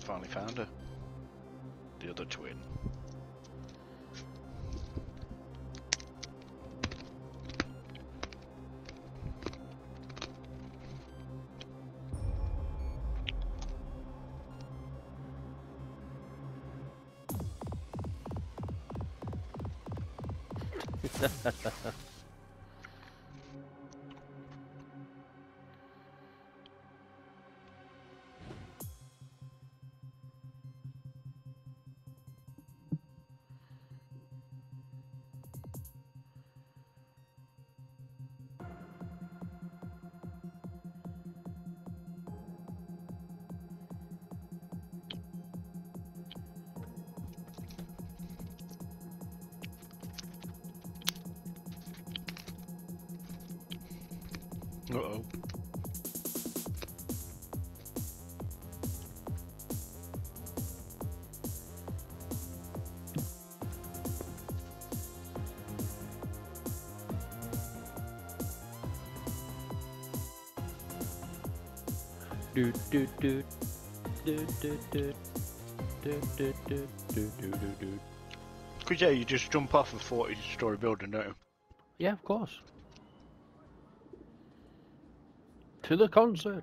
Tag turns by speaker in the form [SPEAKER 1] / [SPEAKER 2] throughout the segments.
[SPEAKER 1] finally found her. The other twin. Uh-oh.
[SPEAKER 2] Do do do do do do do do do do do do.
[SPEAKER 1] Cause yeah, you just jump off a 40-story building, don't you?
[SPEAKER 2] Yeah, of course. To the concert.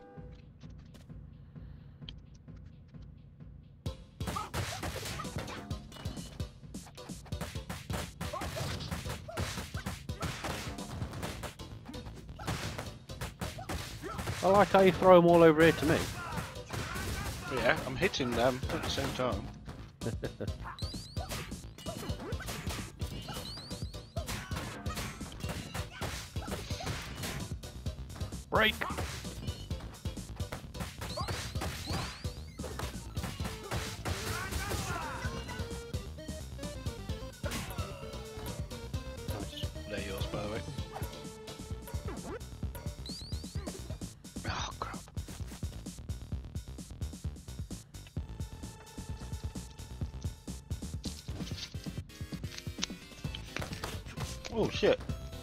[SPEAKER 2] I like how you throw them all over here to me.
[SPEAKER 1] Yeah, I'm hitting them at the same time.
[SPEAKER 2] Break!
[SPEAKER 1] They're yours, by the way. Oh, crap. Oh, shit.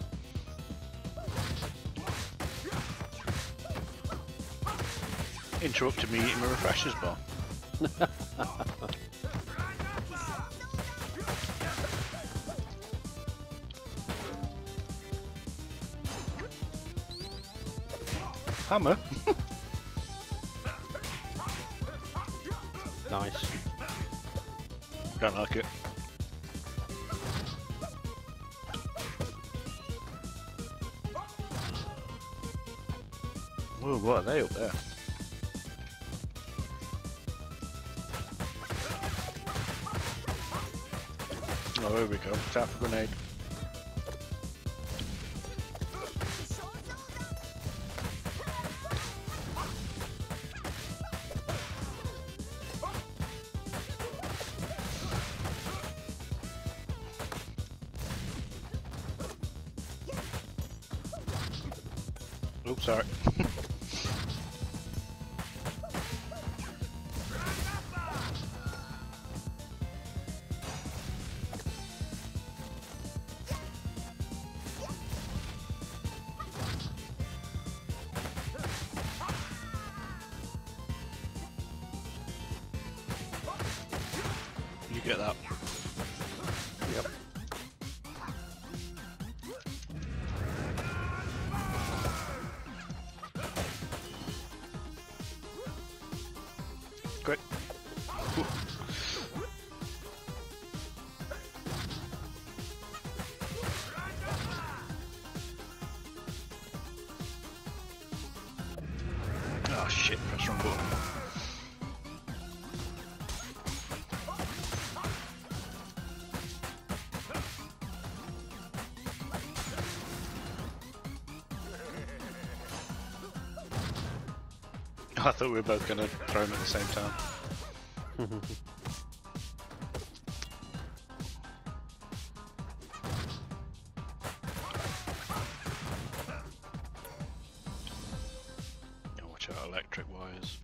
[SPEAKER 1] Interrupted me eating my refreshers bar. Hammer?
[SPEAKER 2] Nice.
[SPEAKER 1] Don't like it. Oh, what are they up there? Oh, here we go. Tap a grenade. Oops, sorry. You get that.
[SPEAKER 2] Yep.
[SPEAKER 1] Great. Ooh. Oh shit, press wrong button. I thought we were both going to throw him at the same time. Oh, watch out, electric wires.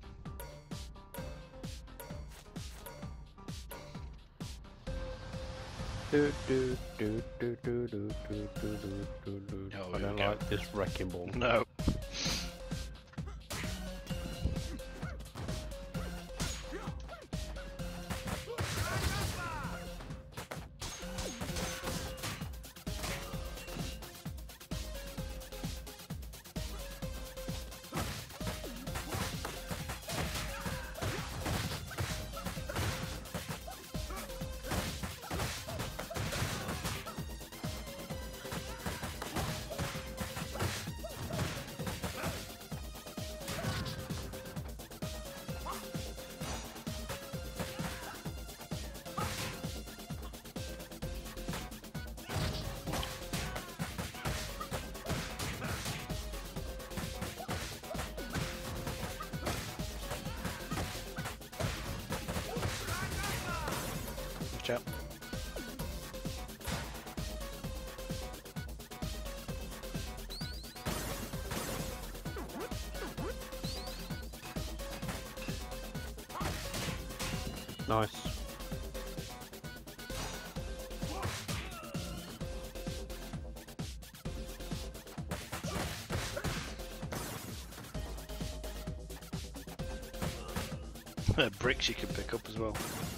[SPEAKER 2] Do do do do do do do do do do.
[SPEAKER 1] Oh,
[SPEAKER 2] I
[SPEAKER 1] here
[SPEAKER 2] don't
[SPEAKER 1] we go.
[SPEAKER 2] like this wrecking ball.
[SPEAKER 1] No.
[SPEAKER 2] Nice.
[SPEAKER 1] Bricks you can pick up as well.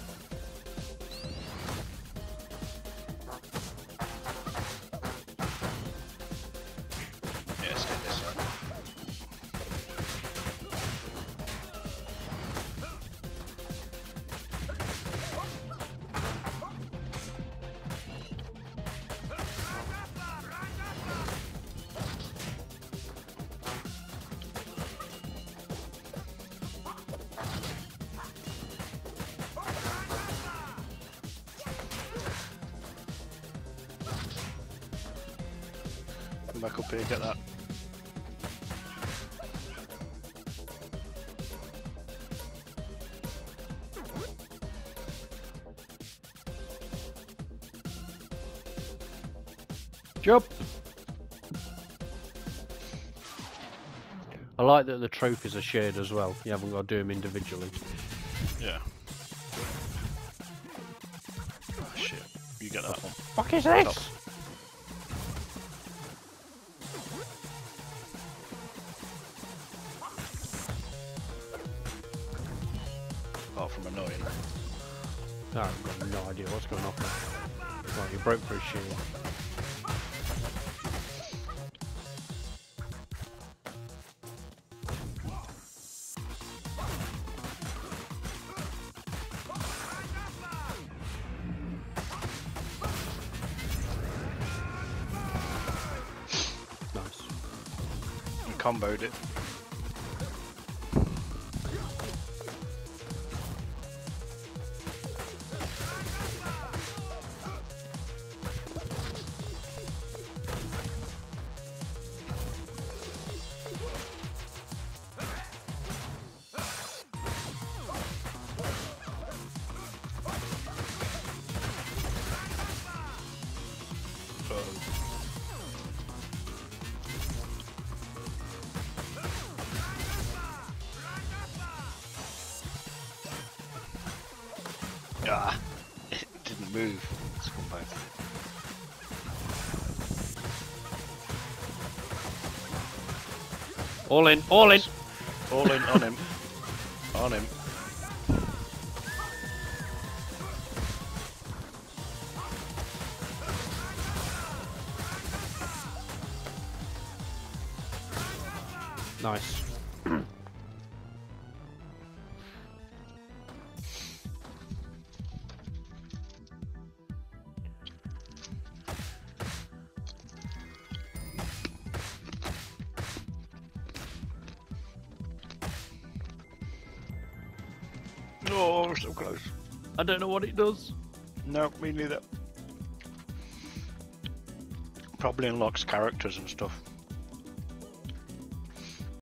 [SPEAKER 1] Yeah, stay this side. Come back up here, get that.
[SPEAKER 2] Jump! I like that the trophies are shared as well. You haven't got to do them individually.
[SPEAKER 1] Yeah. Oh shit. You get that one.
[SPEAKER 2] Fuck is this?
[SPEAKER 1] Stop. Apart from annoying.
[SPEAKER 2] No, I've got no idea what's going on. Right, you broke for a shield. Nice.
[SPEAKER 1] You comboed it. Ah, it didn't move. Let's come back.
[SPEAKER 2] All in, all in!
[SPEAKER 1] All in on him. On him.
[SPEAKER 2] Nice.
[SPEAKER 1] Oh, we're so close.
[SPEAKER 2] I don't know what it does.
[SPEAKER 1] No, me neither. Probably unlocks characters and stuff.